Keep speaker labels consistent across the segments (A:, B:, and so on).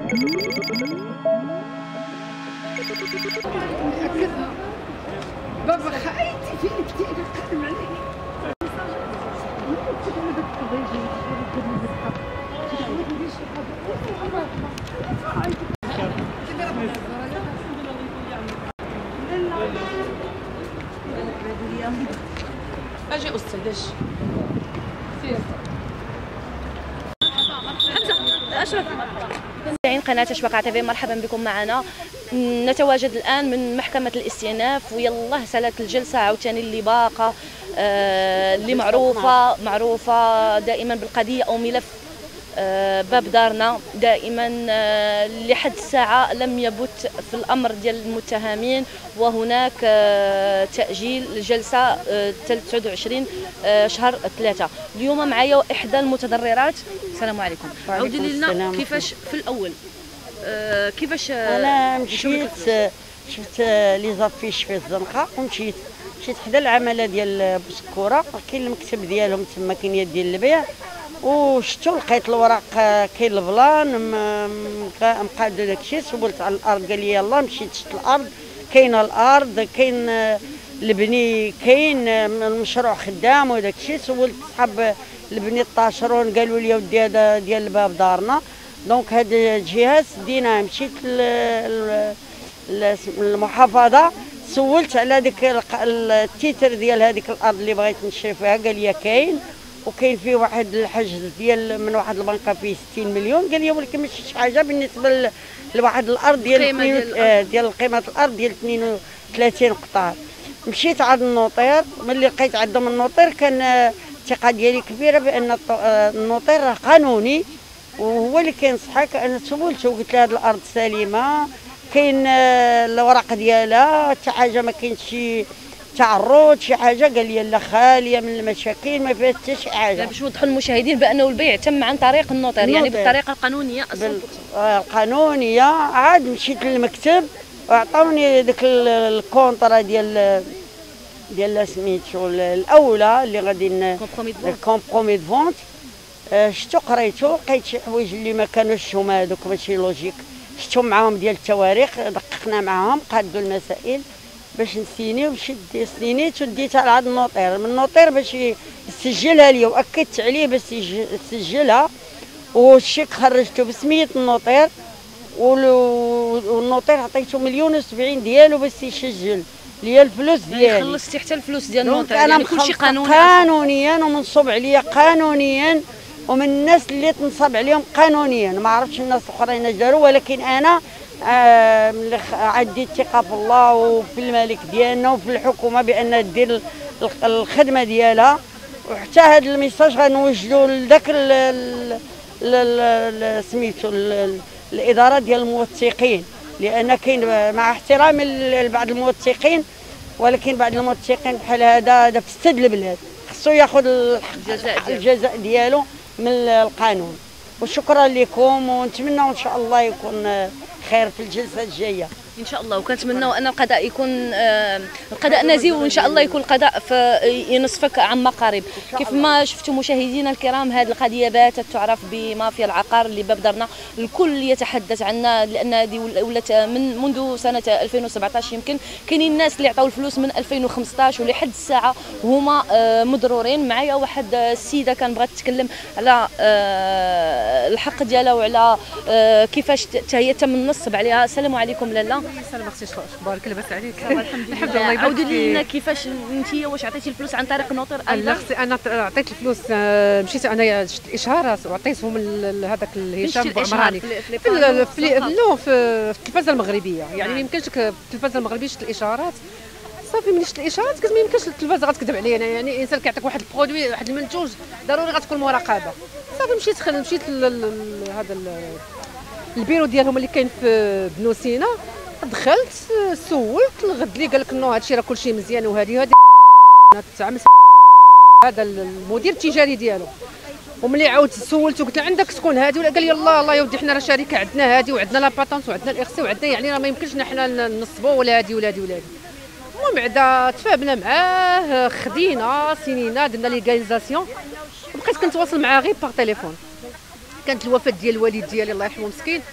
A: بابا خايتي في كثير كلام عليك.
B: اجي استاذ سير اشرف
C: قناة أشواق تيفي، مرحبا بكم معنا. نتواجد الآن من محكمة الاستئناف، ويلاه سالت الجلسة عاوتاني اللي باقة اللي معروفة دائما بالقضية أو ملف باب دارنا. دائما لحد الساعة لم يبت في الأمر ديال المتهمين، وهناك تأجيل الجلسة 23 شهر 3. اليوم معايا إحدى المتضررات. السلام عليكم. عاودي لنا كيفاش في الأول كيفاش
D: انا مشيت شفت لي زافيش في الزنقه ومشيت حدا العماله ديال بسكوره، كاين المكتب ديالهم تما، كاين يد ديال البيع، وشفتو لقيت الوراق، كاين البلان مقاد داكشي. سولت على الارض، قال لي يلاه. مشيت شفت الارض، كاينه الارض، كاين البني، كاين المشروع خدام وداكشي. سولت صحاب البني الطاشرون، قالوا لي ودي هذا ديال باب دارنا. دونك هاد الجهاز دينا. مشيت للمحافظه، سولت على ديك التيتر ديال هذيك الارض اللي بغيت نشري فيها. قال لي كاين، وكاين فيه واحد الحجز ديال من واحد البنكه فيه 60 مليون. قال لي ولكن ماشي شي حاجه بالنسبه لواحد الارض ديال قيمه الارض ديال 32 قطار. مشيت عند النوطير، ملي لقيت عندهم النوطير كان الثقه ديالي كبيره بان النوطير راه قانوني وهو اللي كينصحك. انا سولته وقلت له هذه الارض سليمه، كاين الوراق ديالها، حتى حاجه ما كاينش شي تعرض شي حاجه. قال لي لا، خاليه من المشاكل، ما فيها حتى شي حاجه.
C: باش نوضحوا للمشاهدين بانه البيع تم عن طريق النوطير، يعني بالطريقه القانونيه.
D: القانونيه. عاد مشيت للمكتب وعطاوني ديك الكونطرا ديال سميتو الاولى اللي غادي كومبرومي دو فونت. شتو قريتو، لقيت شي حوايج اللي ما كانوش هما هذوك ماشي لوجيك. شفتهم معاهم ديال التواريخ، دققنا معاهم، قادوا المسائل باش نسيني. ومشيت سينيت وديتها لعند النوطير. من النوطير باش يسجلها لي، واكدت عليه باش يسجلها، والشيك خرجته بسميه النوطير، والنوطير عطيته 1,070,000 ديالو باش يسجل ليا الفلوس ديالي.
C: خلصتي حتى الفلوس ديال النوطير،
D: يعني
C: كلشي
D: قانونيا ومنصوب عليا قانونيا، ومن الناس اللي تنصب عليهم قانونيا. ما عرفتش الناس الاخرين اش داروا، ولكن انا عندي الثقه في الله وفي الملك ديالنا وفي الحكومه بان دير الخدمه ديالها. وحتى هذا الميساج غنوجدو لذاك سميتو الاداره ديال الموثقين، لان كاين مع احترامي لبعض الموثقين، ولكن بعض الموثقين بحال هذا فسد البلاد، خصو ياخذ الجزاء ديالو من القانون. وشكرا لكم، ونتمنى ان شاء الله يكون خير في الجلسه الجايه
C: ان شاء الله. وكنتمناو ان القضاء يكون القضاء نزيه، وان شاء الله يكون القضاء ينصفك عما قريب. كيف ما شفتوا مشاهدينا الكرام، هذه القضيه باتت تعرف بمافيا العقار اللي باب دارنا. الكل يتحدث عنها، لان هذه ولات منذ سنه 2017 يمكن. كاينين الناس اللي عطاو الفلوس من 2015 ولحد الساعه هما مضرورين. معايا واحد السيده كان بغات تتكلم على الحق ديالها وعلى كيفاش هي تم النصب عليها. السلام عليكم لاله.
B: سلام اختي، اخبارك؟ لاباس عليك؟
C: الحمد لله. عاودي لنا كيفاش انت واش عطيتي الفلوس عن طريق النوطير؟
B: لا اختي، انا عطيت الفلوس، مشيت انايا شفت الاشهارات وعطيتهم لهذاك الهشام بوعمراني في التلفازه المغربيه. يعني ما يمكنش في التلفازه المغربيه شفت الاشهارات صافي. ملي شفت الاشهارات قلت ما يمكنش التلفازه غتكذب عليا انا. يعني الانسان كيعطيك واحد البرودوي، واحد المنتوج، ضروري غتكون مراقبه. صافي مشيت هذا البيرو ديالهم اللي كاين في بنو سينا. دخلت سولت الغد لي قال لك نو هادشي راه كلشي مزيان، وهذه تعامل هذا المدير التجاري ديالو. وملي عاودت سولت وقلت له عندك شكون هادي، ولا قال لي الله يا ودي حنا راه شركه عندنا هادي وعندنا لا باتونس وعندنا الاخسي وعندنا، يعني راه ما يمكنش حنا نصبوا ولا هادي ولا هادي ولا هادي. المهم عدا تفاهمنا معاه، خدينا سينينا، درنا ليغاليزاسيون، وبقيت كنتواصل معاه غير باغ تليفون. كانت الوفاه ديال الوالد ديالي الله يرحمه مسكين،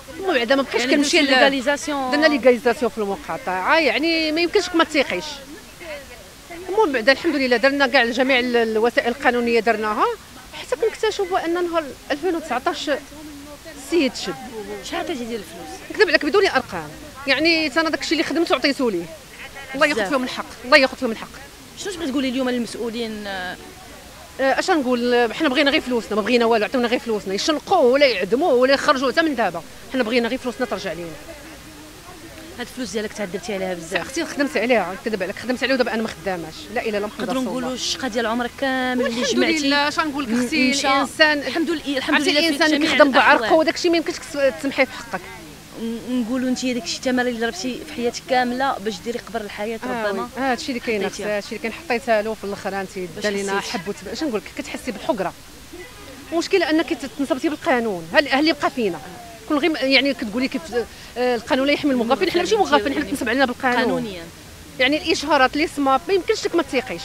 B: بعدا ما بقاش
C: يعني
B: كنمشي
C: ليغاليزاسيون،
B: درنا ليغاليزاسيون في المقاطعه، يعني ما يمكنش ما تسيقيش. المهم بعدا الحمد لله درنا كاع جميع الوسائل القانونيه درناها حتى كنكتشفوا ان نهار 2019 السيد شد.
C: شحال عطيتي ديال الفلوس؟
B: نكذب عليك بدون ارقام، يعني انا داكشي اللي خدمته عطيته ليه، الله ياخذ فيهم الحق، الله ياخذ فيهم الحق.
C: شنو تبغي تقولي اليوم للمسؤولين؟
B: اش نقول، حنا بغينا غير فلوسنا، ما بغينا والو، عطيونا غير فلوسنا، يشنقوا ولا يعدموا ولا يخرجوا حتى من دابا، حنا بغينا غير فلوسنا ترجع لينا.
C: هاد الفلوس ديالك تعذبتي عليها بزاف.
B: اختي خدمت عليها، نكذب عليك خدمت عليها ودابا انا ما خداماش، لا اله الا محمد رسول الله.
C: نقدروا نقولوا الشقه ديال عمرك كامل اللي جمعتي.
B: الحمد لله، اش نقول لك اختي، الانسان
C: الحمد لله
B: الانسان اللي كيخدم بعرقه وداك الشيء ما يمكنش تسمحيه في حقك.
C: نقولوا انت داك الشيء الثمره اللي ضربتي في حياتك كامله باش ديري قبر الحياه ربما.
B: هذا الشيء اللي كاين، هذا الشيء اللي كان حطيتها له في الاخر انت دا لينا حبوت. اش نقول لك، كتحسي بالحقره. المشكله انك تنصبتي بالقانون، هل اللي بقى فينا كل غير يعني كتقولي كيف القانون لا يحمي المغفل، حنا ماشي مغفلين، حنا تنصب علينا بالقانون
C: قانونيا.
B: يعني الاشهارات لي سماب ما يمكنش لك ما تسيقيش.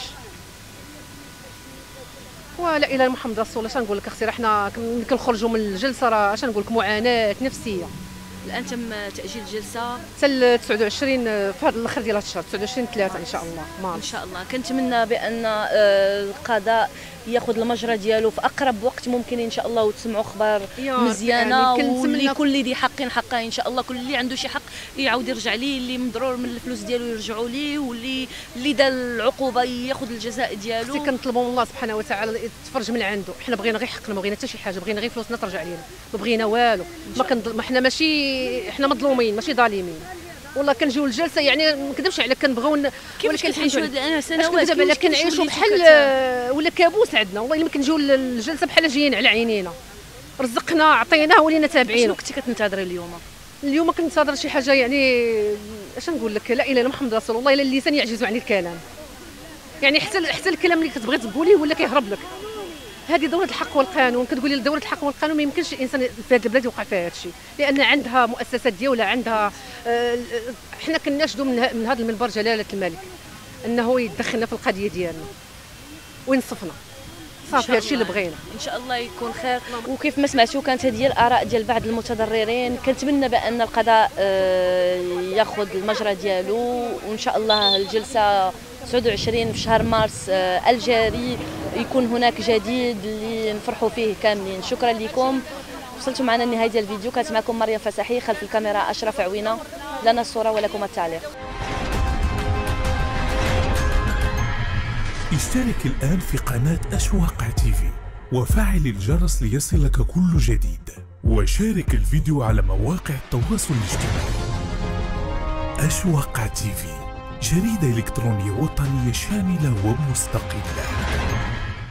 B: ولا اله الا محمد رسول الله. اش نقول لك اختي، راه حنا كنخرجوا من الجلسه، راه اش نقول لك معاناه نفسيه.
C: الان تم تاجيل الجلسه
B: حتى 29 في هذا الاخر ديال هذا الشهر، 29/3 ان شاء الله مارس.
C: ان شاء الله. كنتمنى بان القضاء ياخذ المجرى ديالو في اقرب وقت ممكن ان شاء الله، وتسمعوا اخبار مزيانه، واللي كل ذي حق حقه ان شاء الله. كل اللي عنده شي حق يعاود يرجع ليه، اللي مضرور من الفلوس ديالو يرجعوا ليه، واللي دار العقوبه ياخذ الجزاء ديالو.
B: اختي كنطلبوا من الله سبحانه وتعالى يتفرج من عنده، حنا بغينا غير حقنا، ما بغينا حتى شي حاجه، بغينا غير فلوسنا ترجع لينا، ما بغينا والو. ما حنا ماشي، حنا مظلومين ماشي ظالمين. والله كنجيو الجلسه يعني ما نكذبش عليك كنبغيو،
C: ولكن كنعيشوا هاد سنوات
B: كنعيشوا بحال ولا كابوس عندنا. والله الا ما كنجيو للجلسه بحال جايين على عينينا، رزقنا عطيناه ولينا تابعين.
C: شنو كنتي كتنتظري اليوم؟
B: اليوم كنتظر شي حاجه، يعني اش نقول لك، لا اله الا محمد رسول الله. الا اللسان يعجز عن الكلام، يعني حتى الكلام اللي كتبغي تقوليه ولا كيهرب لك. هذه دولة الحق والقانون، كتقولي دولة الحق والقانون ما يمكنش الانسان في هذه البلاد يوقع فيها هذا الشيء، لان عندها مؤسسات ديالها، عندها حنا كناشدوا من هذا المنبر جلالة الملك انه يتدخلنا في القضية ديالنا وينصفنا. صافي هادشي اللي بغينا
C: ان شاء الله يكون خير. وكيف ما سمعتوا كانت هذه الاراء ديال بعض المتضررين. كنتمنى بان القضاء ياخذ المجرى ديالو، وان شاء الله الجلسه 29 في شهر مارس الجاري يكون هناك جديد اللي نفرحوا فيه كاملين. شكرا لكم، وصلتوا معنا لنهايه ديال الفيديو. كانت معكم مريم فسحي، خلف الكاميرا اشرف عوينه، لنا الصوره ولكم التعليق.
E: اشترك الآن في قناة أشواق تيفي وفعل الجرس ليصلك كل جديد، وشارك الفيديو على مواقع التواصل الاجتماعي. أشواق تيفي، جريدة إلكترونية وطنية شاملة ومستقلة.